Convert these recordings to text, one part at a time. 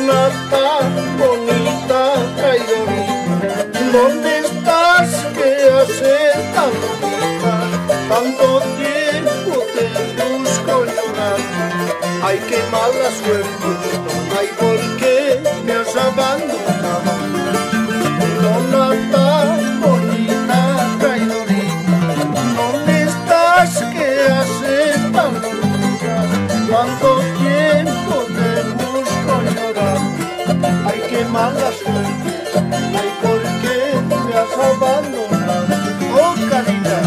Dona tan bonita, traidorita, ¿dónde estás? ¿Qué haces tan bonita? Tanto tiempo te busco llorando. Ay, qué mala suerte, ay, ¿por qué me has abandonado? Dona tan bonita, traidorita, ¿dónde estás? ¿Qué haces tan bonita? Tanto tiempo te busco llorando. Ay, qué mala suerte, ay, ¿por qué me has abandonado? Oh, caridad.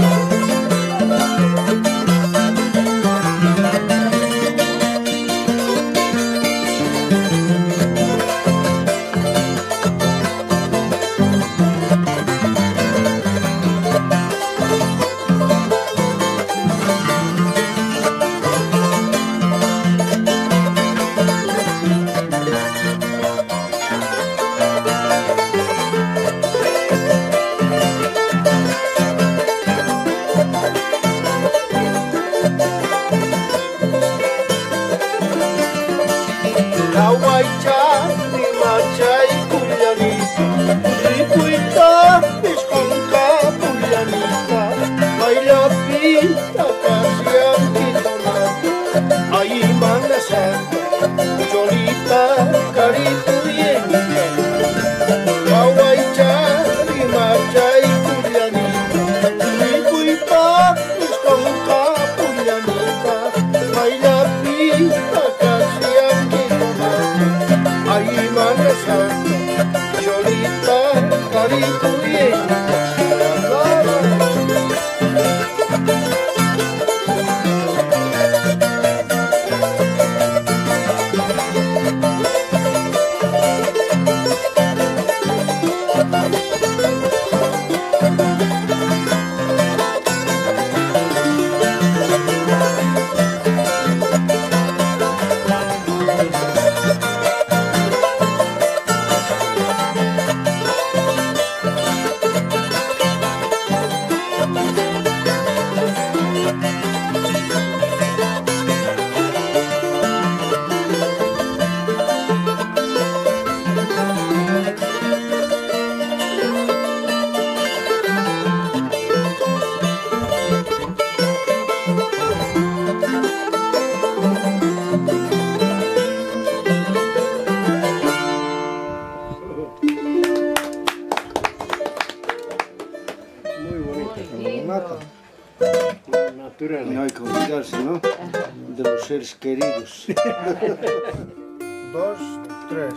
Kawaicha, Nimachay, Culianita, Ricuita, Pisconca, Culianita, baila pinta, casi quitonata, ahí manda santa, Cholita, carito bienita. Kawaicha, Nimachay, Culianita, Ricuita, Pisconca, Culianita, baila pinta, casi ahí manda santa, Cholita, carito bien. Natural. No hay que olvidarse, ¿no? De los seres queridos. 2, 3.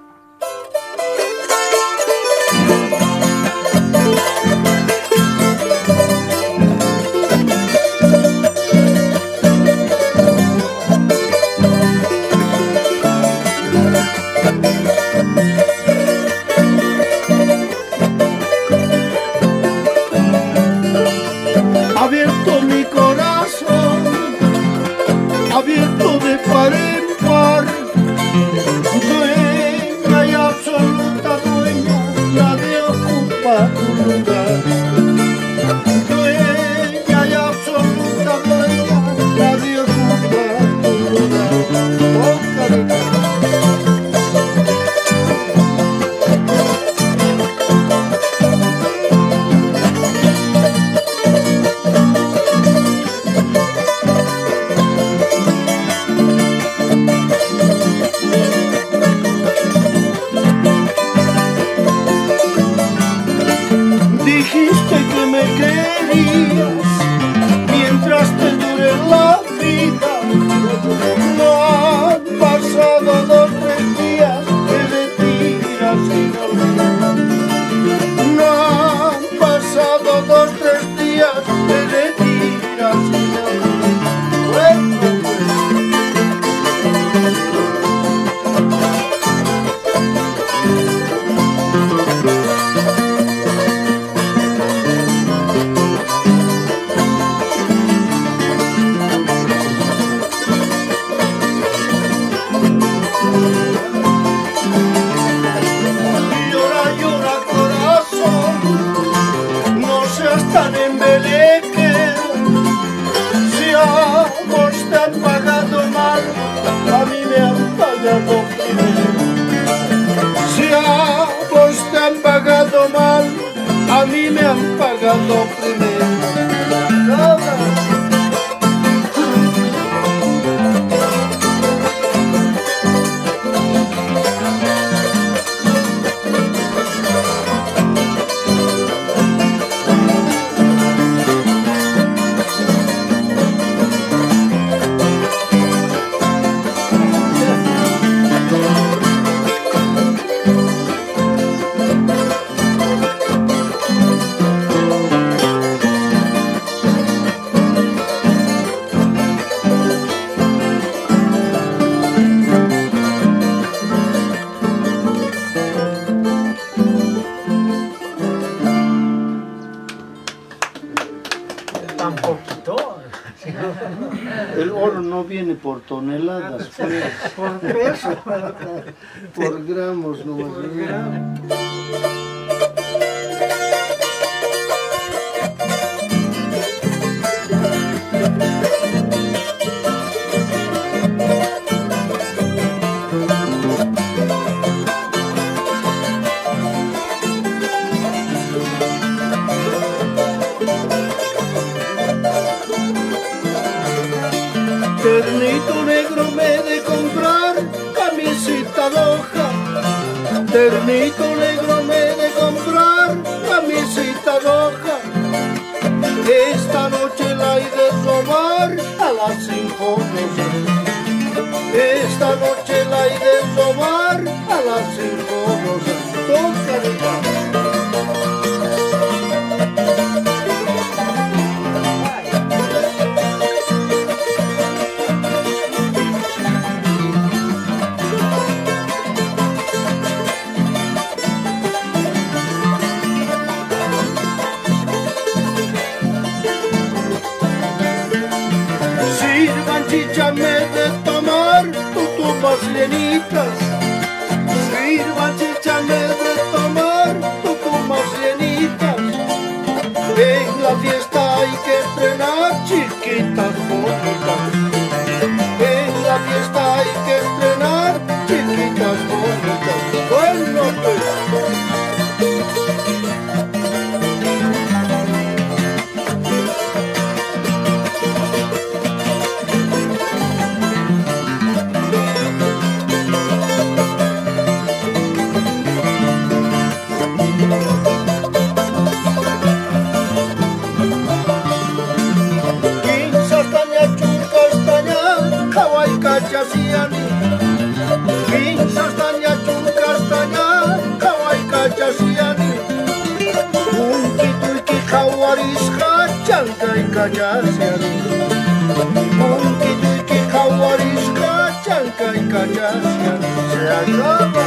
Abierto mi corazón, abierto de par en par, dueña y absoluta dueña, nadie ocupa tu lugar. Dueña y absoluta dueña, nadie ocupa tu lugar. Oh, caridad. Dijiste que me querías mientras te dure la vida. No han pasado 2, 3 días que de ti irás sin olvidar. No han pasado 2, 3 días que de ti irás sin olvidar. Bueno, tan embeleque, si ambos te han pagado mal, a mí me han pagado primero. vos te han pagado mal, a mí me han pagado primero. Tan poquito. El oro no viene por toneladas, Por peso. por gramos nomás. Ternito negro me he de comprar camisita roja. Ternito negro me he de comprar camisita roja. Esta noche la he de robar a las 5 rosas. Esta noche la he de robar a las 5 rosas. Toca chicha me he de tomar, tú tomas llenitas. Sirva chicha me he de tomar, tú tomas llenitas. En la fiesta hay que estrenar chiquitas bonitas. En la fiesta hay que estrenar chiquitas bonitas. Bueno pues. Se acaba.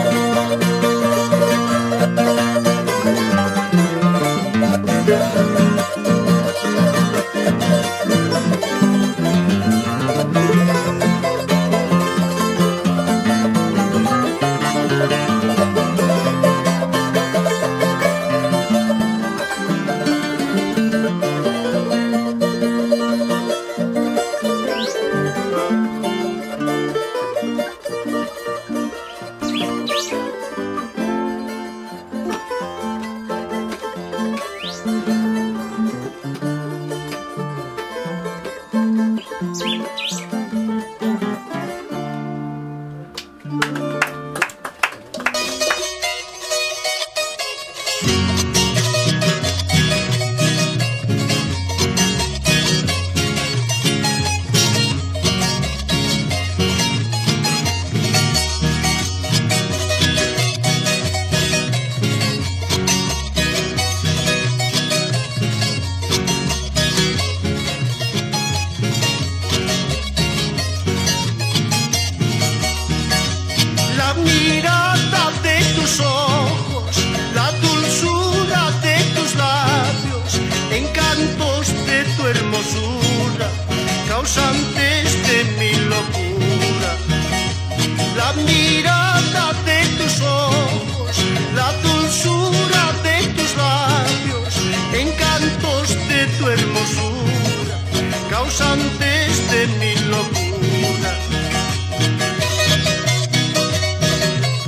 causantes de mi locura. La mirada de tus ojos, la dulzura de tus labios, encantos de tu hermosura, causantes de mi locura.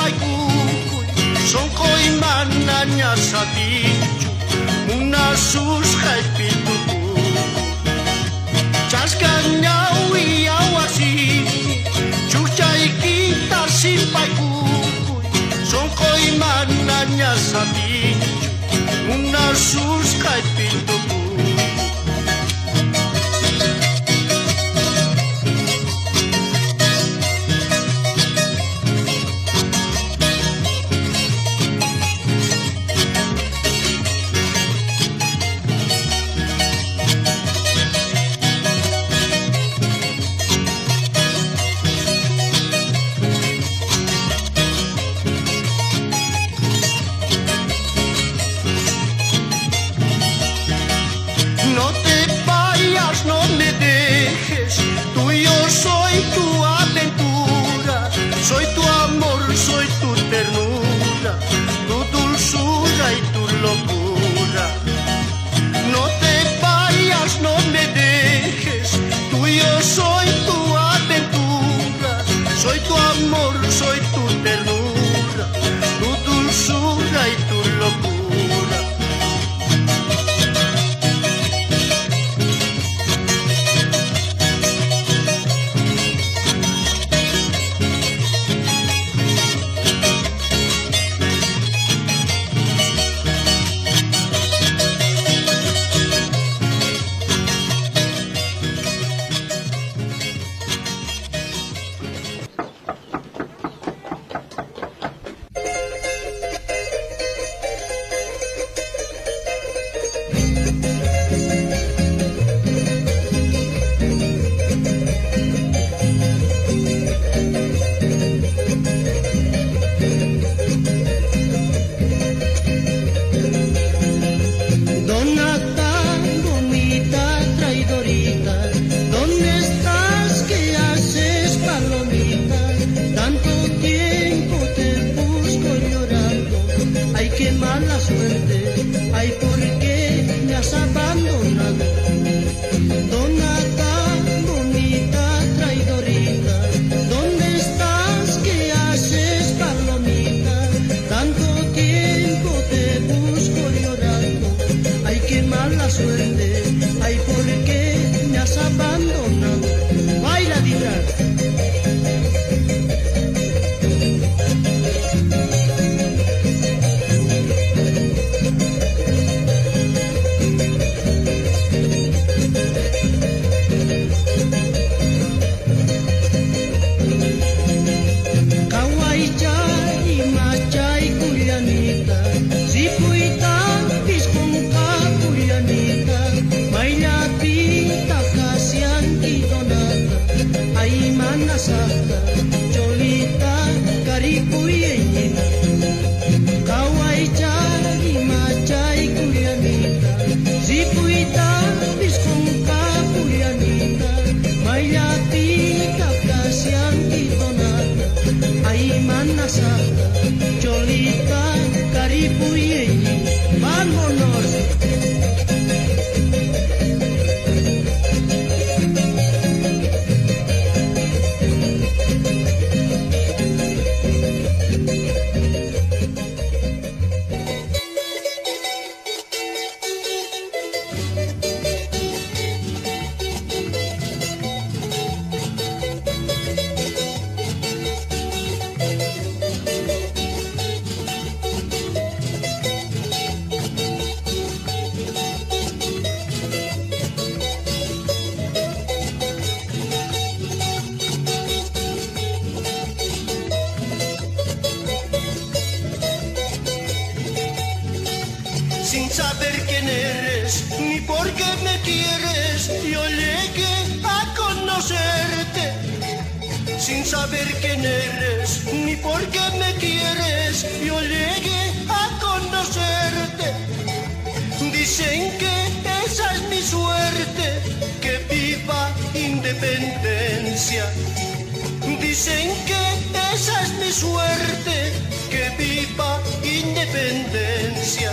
paikukuy son koimananya satichu una sus haipituku chaskanyau iawasini chuchay kita si paikukuy son koimananya satichu una sus haipituku. Soy tu amor, soy tu ternura, tu dulzura y tu locura. No te vayas, no me dejes, tuyo soy tu aventura. Soy tu amor, soy tu ternura, tu dulzura y tu locura. Sin saber quién eres, ni por qué me quieres, yo llegué a conocerte. Sin saber quién eres, ni por qué me quieres, yo llegué a conocerte. Dicen que esa es mi suerte, que viva independencia. Dicen que esa es mi suerte, que viva independencia.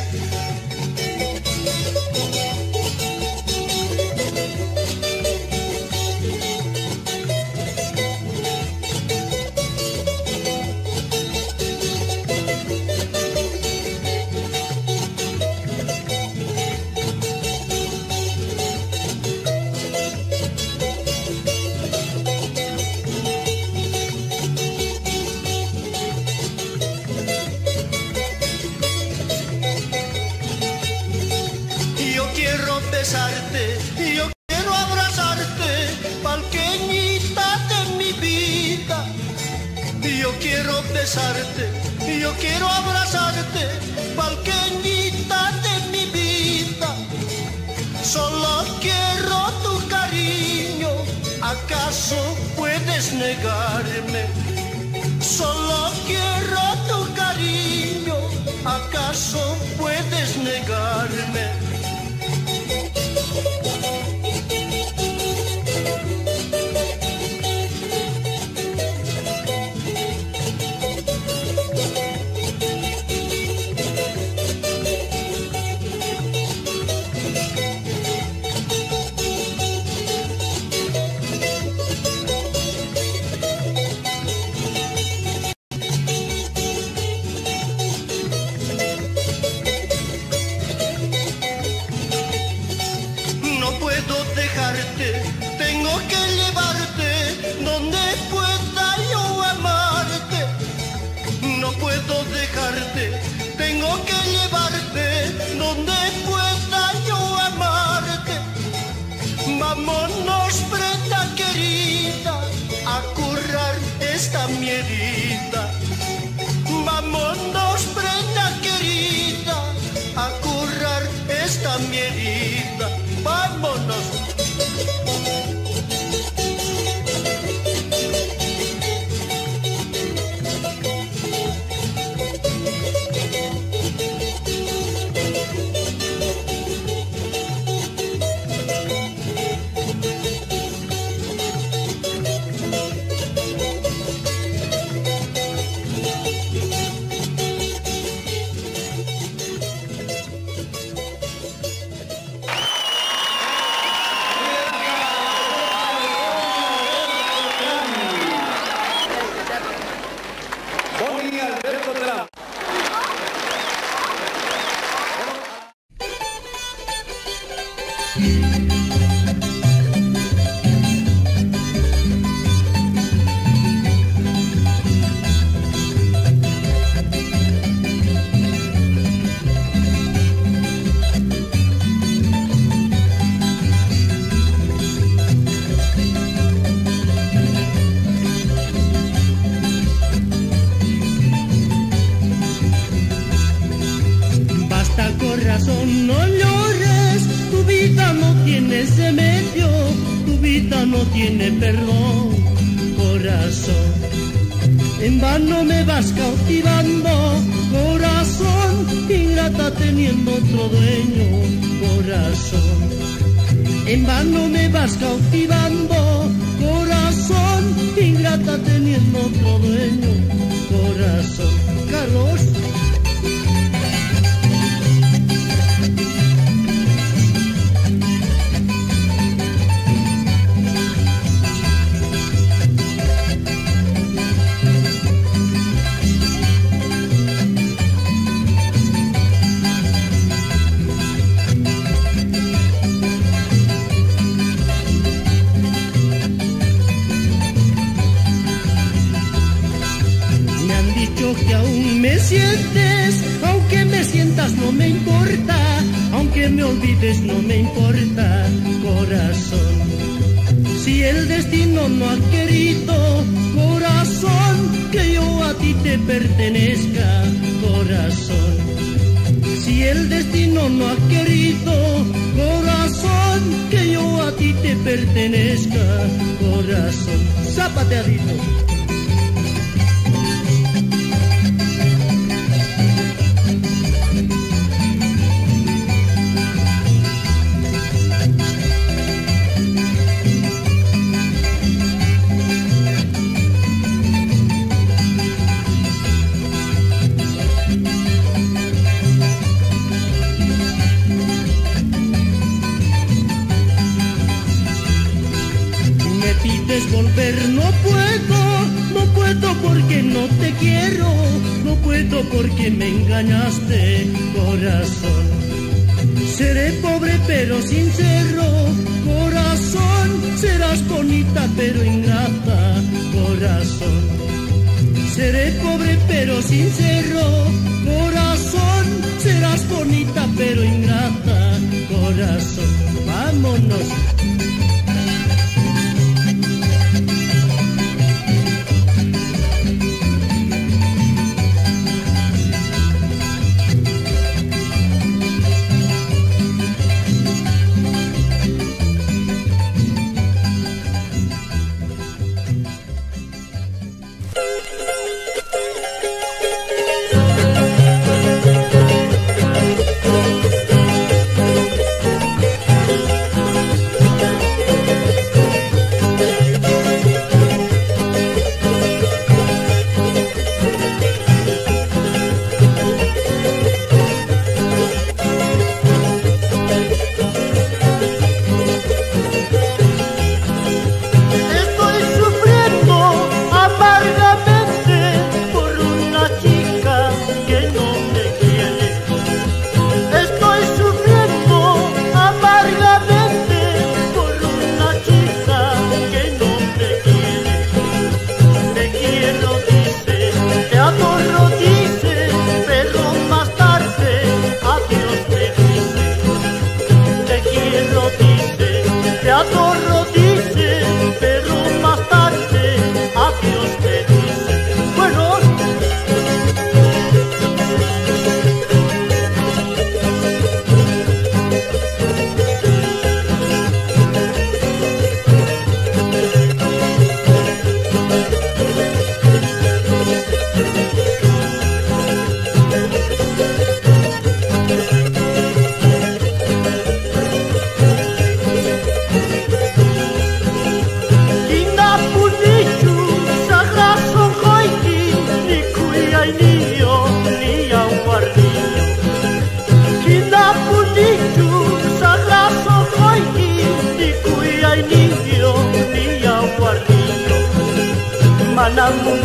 Yo quiero besarte, yo quiero abrazarte, pequeñita de mi vida. Solo quiero tu cariño, ¿acaso puedes negarme? Solo quiero tu cariño, ¿acaso puedes negarme? Tengo que llevarte donde pueda yo amarte. No puedo dejarte, tengo que llevarte donde pueda yo amarte. Vámonos, prenda querida, a curar esta mi herida. Vámonos, prenda querida, a curar esta mi herida. Vámonos. Corazón, no llores, tu vida no tiene remedio, tu vida no tiene perdón, corazón. En vano me vas cautivando, corazón, ingrata teniendo otro dueño, corazón. En vano me vas cautivando, corazón, ingrata teniendo otro dueño, corazón. Carlos. Que aún me sientes, aunque me sientas no me importa, aunque me olvides no me importa, corazón. Si el destino no ha querido, corazón, que yo a ti te pertenezca, corazón. Si el destino no ha querido, corazón, que yo a ti te pertenezca, corazón. Zapateadito. Volver no puedo porque no te quiero, no puedo porque me engañaste, corazón. Seré pobre pero sincero, corazón, serás bonita pero ingrata, corazón. Seré pobre pero sincero, corazón, serás bonita pero ingrata, corazón. Vámonos.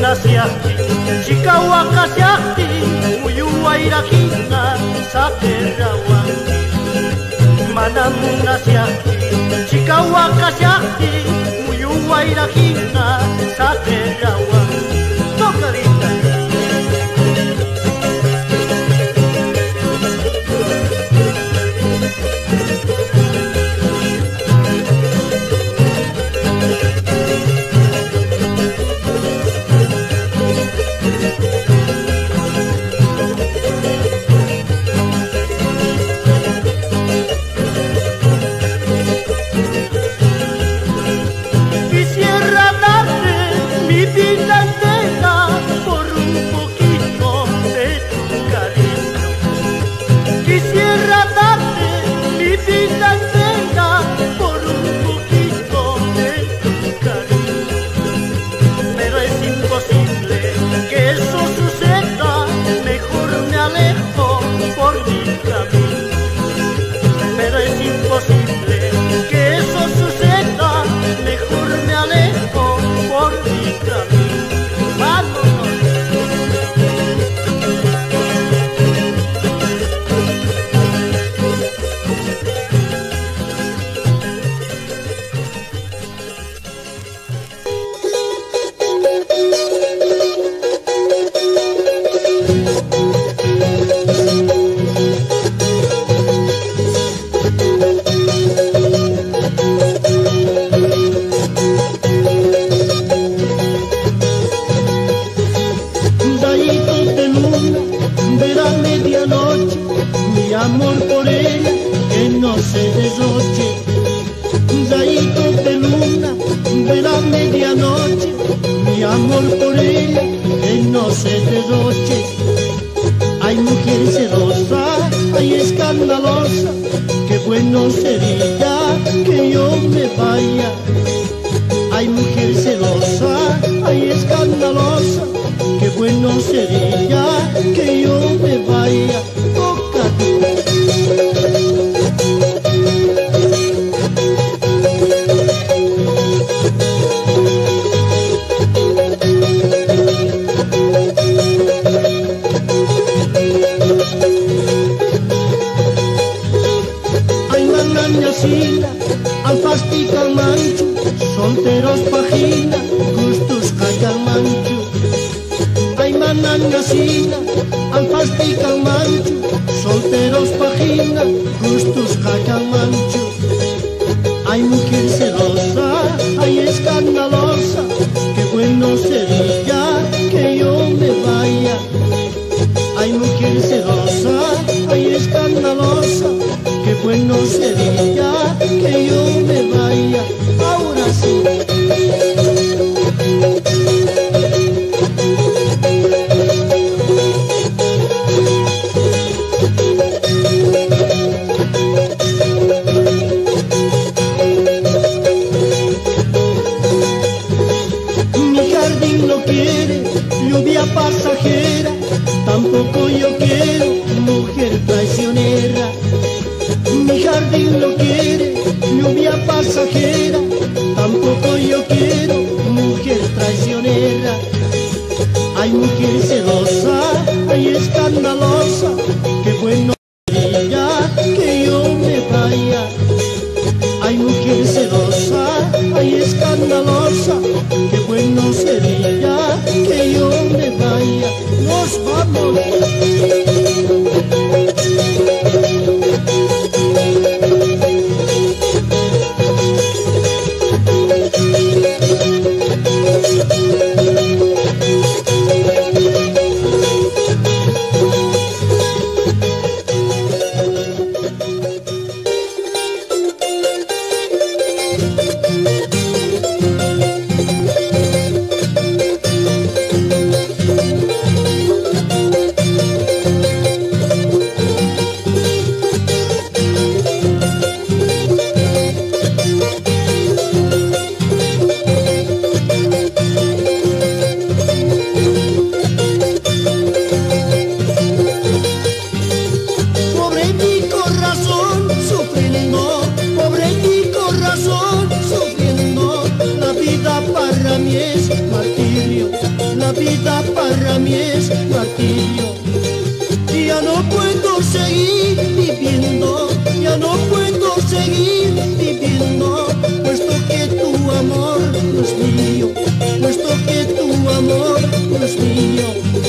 siaki, chikahuaca siaki, uyuwairajina, sakerawanki. Manamuna siaki, chikahuaca siaki, uyuwairajina, sakerawanki. Tocadita. para mí es martirio. Ya no puedo seguir viviendo, ya no puedo seguir viviendo, puesto que tu amor no es mío, puesto que tu amor no es mío.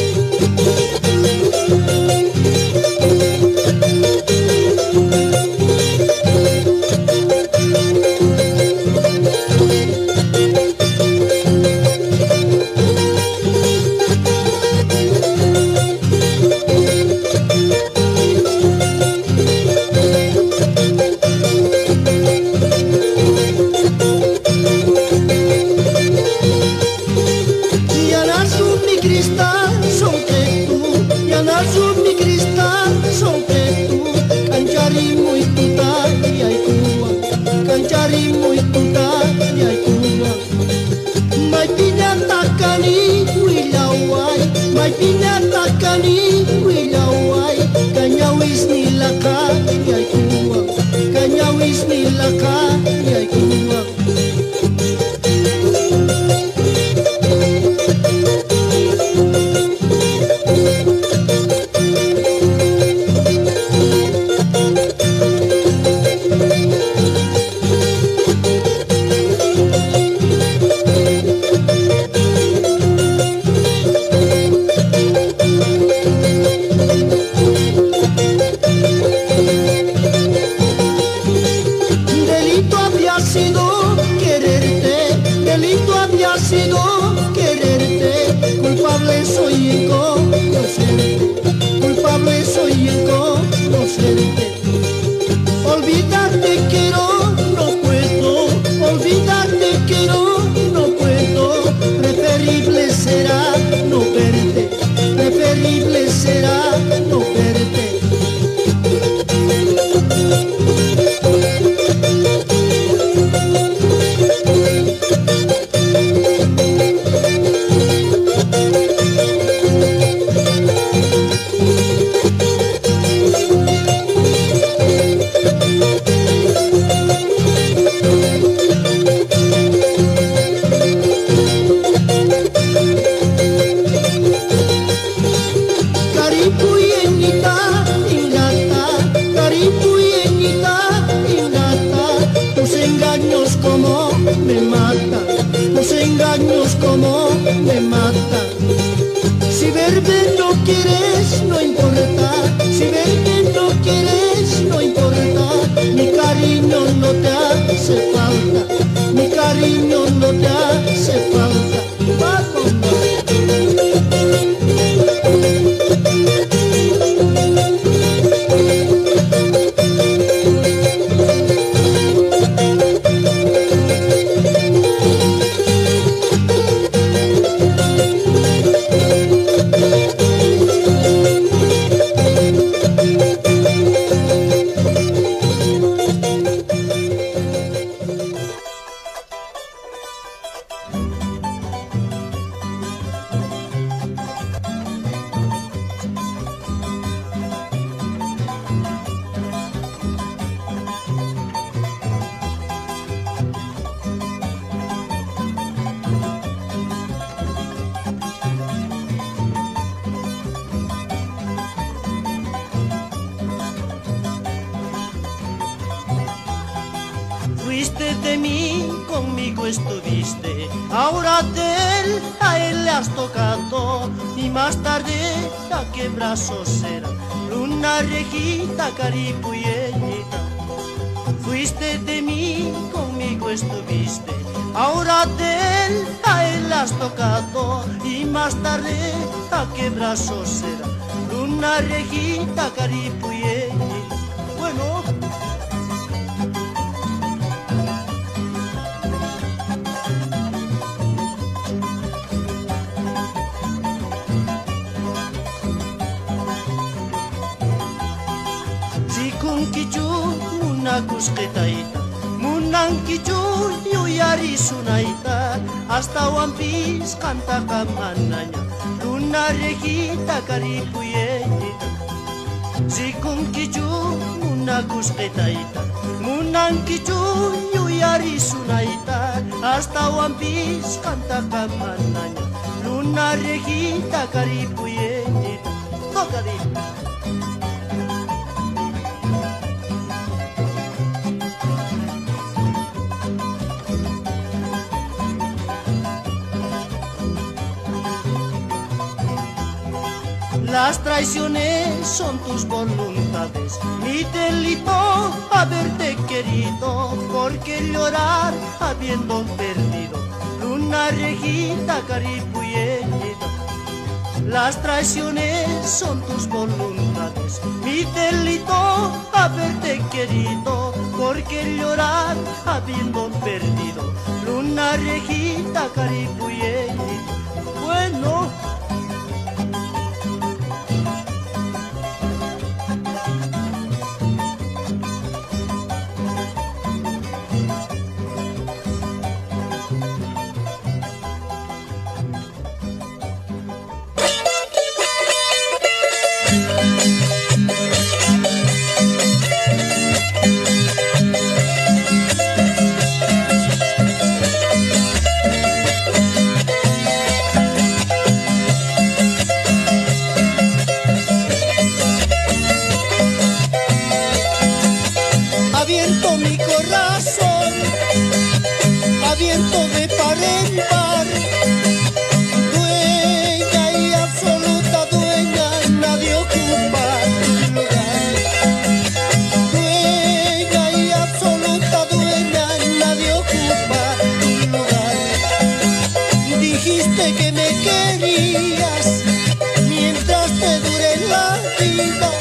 Fuiste de mí, conmigo estuviste, ahora de él a él le has tocado, y más tarde a qué brazos será, luna rejita, caripuyeñita. Fuiste de mí, conmigo estuviste, ahora de él a él le has tocado, y más tarde a qué brazos será, luna rejita, caripuyeñita. Bueno. Kunkichu munakusketaita, munankichu yuyari sunaita, hasta wampis canta kamananya, luna rejita caripuyeñita. Si kunkichu munakusketaita, munankichu yuyari sunaita, hasta wampis canta kamananya, luna luna rejita, caripuyeta, tocadita. Las traiciones son tus voluntades, mi delito haberte querido, porque llorar habiendo perdido, luna rejita, caripuyeta. Las traiciones son tus voluntades, mi delito haberte querido, porque llorar habiendo perdido, luna rejita, caripuyeta. Bueno. Aviento mi corazón, aviento de par en par, dueña y absoluta dueña, nadie ocupa tu lugar. Dueña y absoluta dueña, nadie ocupa tu lugar. Dijiste que me querías mientras te dure la vida.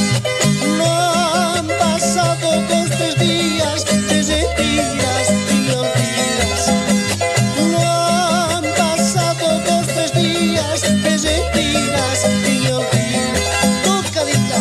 Días, te retiras y me olvidas. No han pasado 2, 3 días, te retiras y me olvidas. Tocadita.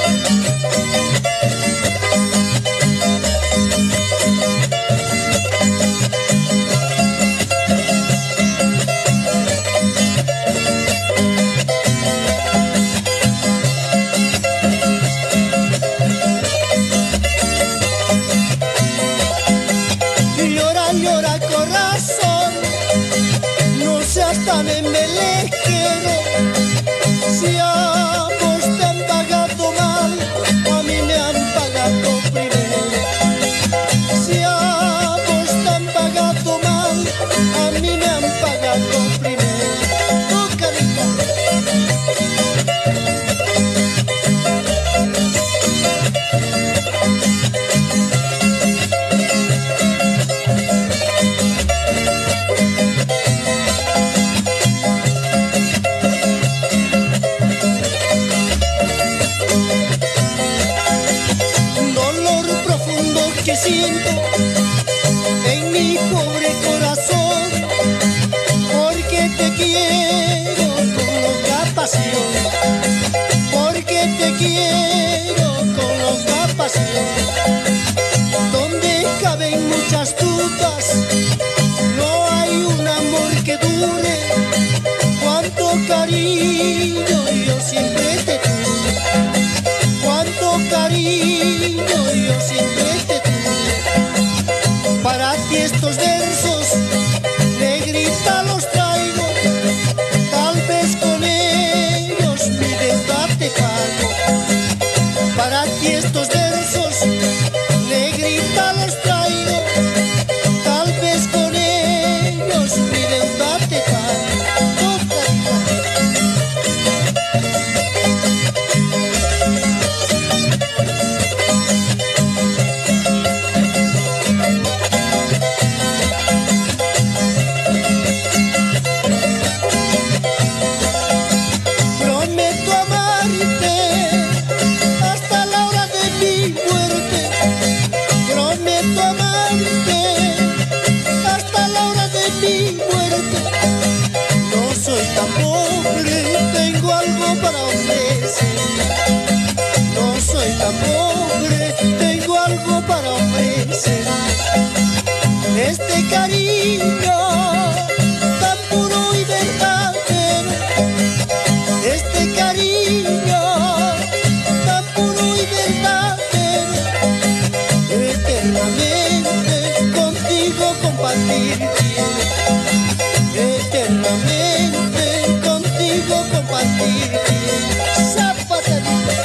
Llora corazón, no seas tan embelejero. Si a vos te han pagado mal, a mí me han pagado primero. Si a vos te han pagado mal, a mí me han pagado primero. Tocadita. Que siento en mi pobre corazón, porque te quiero con loca pasión, porque te quiero con loca pasión. Donde caben muchas dudas, no hay un amor que dure. Cuánto cariño yo siempre te tuve, cuánto cariño yo siempre te tuve. Para ti estos versos, negrita, los traigo, tal vez con ellos mi deuda te pago. Para ti estos versos, negrita, los traigo, tal vez con ellos mi deuda te pago. compartir. Zapaterito.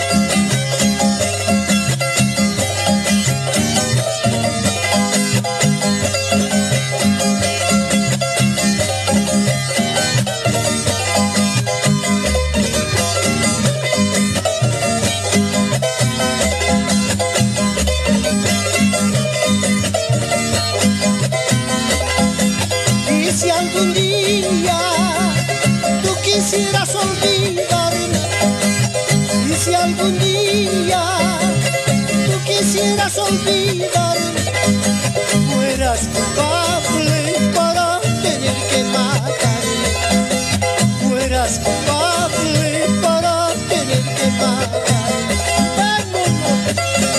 Si algún día tú quisieras olvidarme, y si algún día tú quisieras olvidarme, fueras culpable para tener que matarme, fueras culpable para tener que matarme. ¡Vámonos!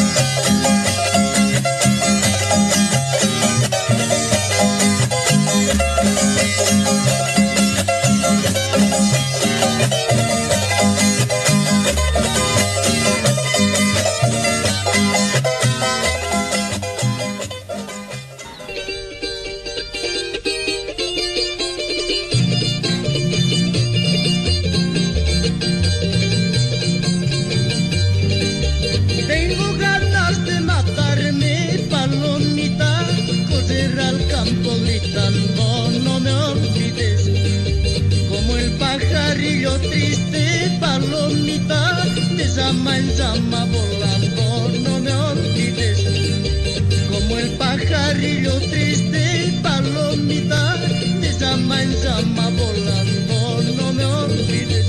Tengo ganas de matarme, palomita, correr al campo gritando, no me olvides, como el pajarillo triste, palomita, de llama en llama volando, no me olvides, como el pajarillo triste, palomita, de llama en llama volando, no me olvides.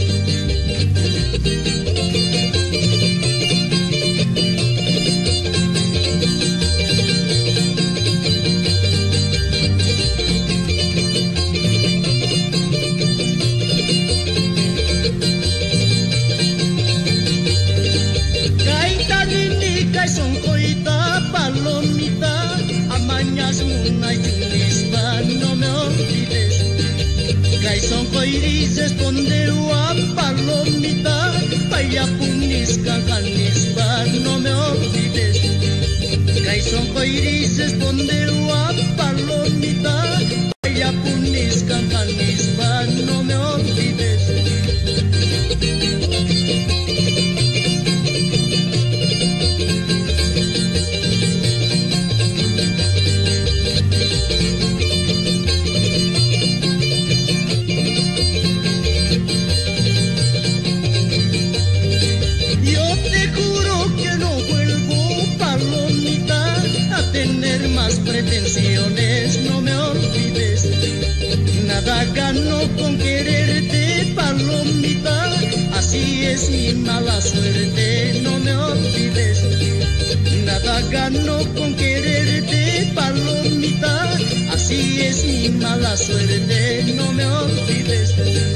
Son coita, palomita, amañas muna y chulispa, no me olvides. Son coirises donde uan palomita, vaya punisca canispa, no me olvides. Son coirises donde uan palomita, vaya punisca canispa, no me olvides. Pretensiones, no me olvides, nada gano con quererte, palomita, así es mi mala suerte, no me olvides, nada gano con quererte, palomita, así es mi mala suerte, no me olvides.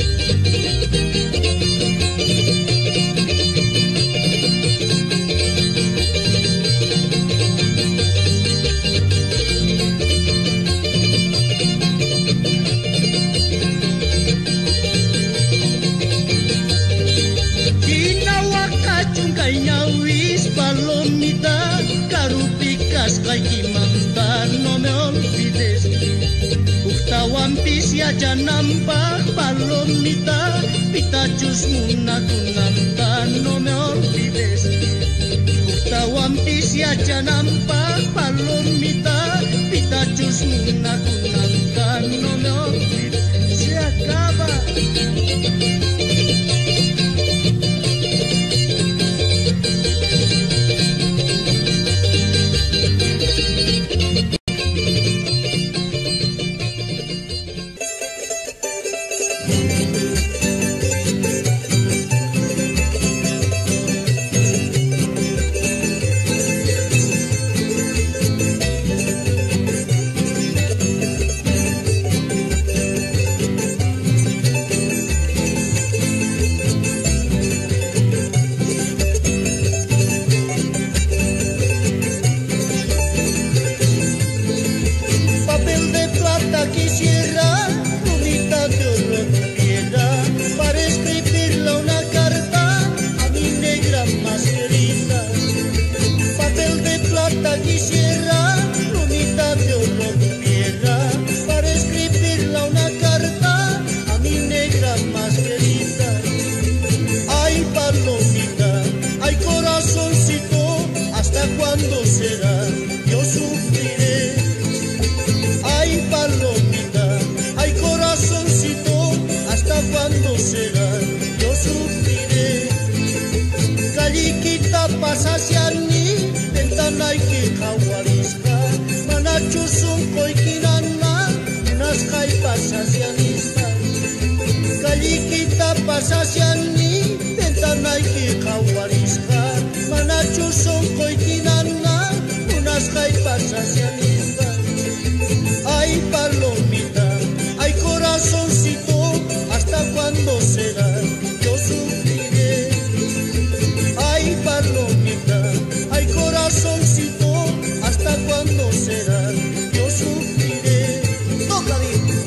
Palomita, carupicas, caikimampa, no me olvides. Uktawampis ya janampa, palomita, pitachus munakunampa, no me olvides. Uktawampis ya janampa, palomita, pitachus munakunampa, no me olvides. Se acaba. pasase a ni ventana que kawarisca manachu son coitinana unas hay pasase a nisba. Ay palomita, ay corazoncito, ¿hasta cuándo será? Yo sufriré. Ay palomita, ay corazoncito, ¿hasta cuándo será? Yo sufriré. Toca,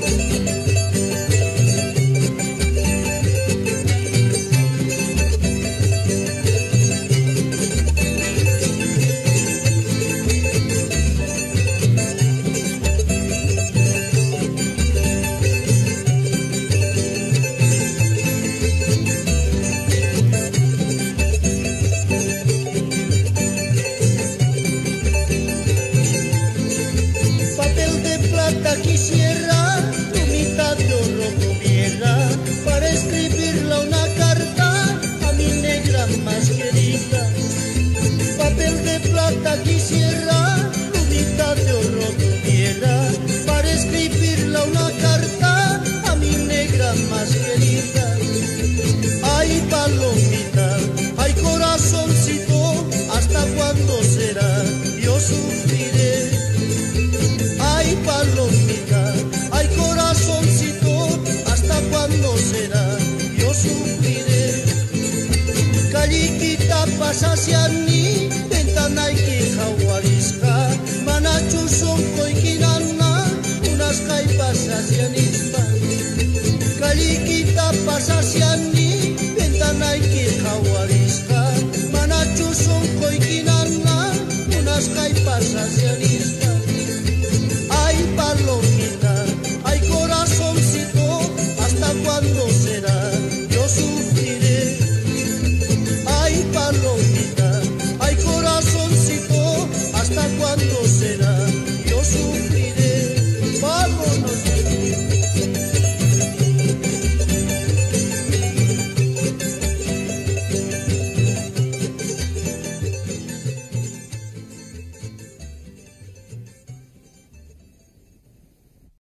quisiera tu mitad de oro tuviera para escribirle una carta a mi negra más querida. Papel de plata quisiera tu mitad de oro tuviera para escribirle una carta a mi negra más querida. Ay palomita, ay corazoncito, ¿hasta cuándo será? Yo sufriré. Ay palomita, ay corazoncito, ¿hasta cuándo será? Yo sufriré. Calliquita pasase a ni